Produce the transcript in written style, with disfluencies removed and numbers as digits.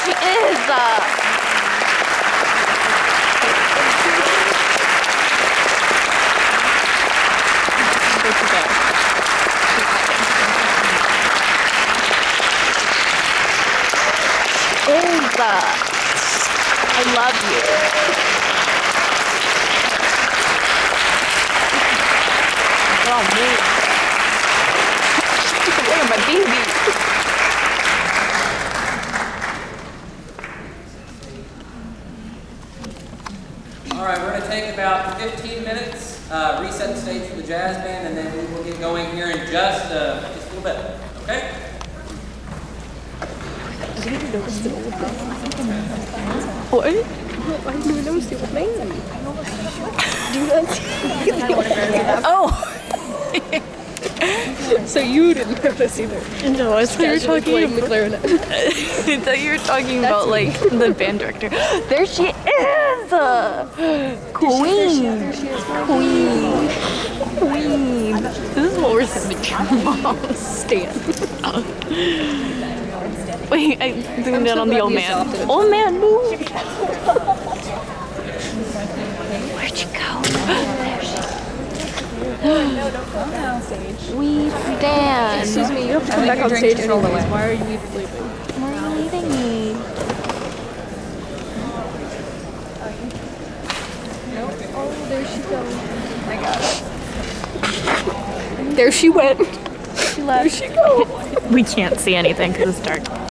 she is! I love you. Oh man. Look at my baby. Alright, we're going to take about 15 minutes, reset the stage for the jazz band, and then we will get going here in just a little bit. Okay? What? I didn't notice the old man. Do you not see? Oh! So you didn't notice either. No, I thought you were talking the clarinet. I thought you were talking about like the band director. There she is! Queen! Queen! Queen! This is what we're saying. Stand. Wait, I zoomed down on the old man. Old man, move! Where'd you go? There she is. No, don't come down stage. We stand. Excuse me, you have to come back on stage anyways. Why are you leaving? Why are you leaving me? Oh, there she goes. I got it. There she went. She left. There she goes. We can't see anything because it's dark.